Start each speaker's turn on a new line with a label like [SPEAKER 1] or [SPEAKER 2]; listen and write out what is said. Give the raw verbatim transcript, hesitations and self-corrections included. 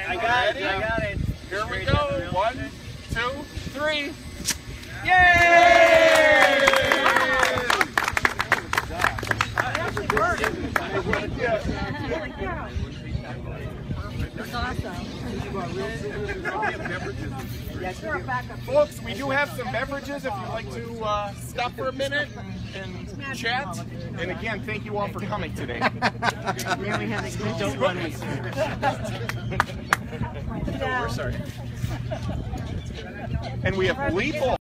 [SPEAKER 1] I got it. I got it.
[SPEAKER 2] Here we go. One, two, three. Yay!
[SPEAKER 1] That actually worked.
[SPEAKER 3] That's awesome.
[SPEAKER 2] Folks, we do have some beverages if you'd like to uh, stop for a minute and, and chat. And again, thank you all for coming today.
[SPEAKER 1] Here we have the don't run me.
[SPEAKER 2] We're sorry. And we have bleeple.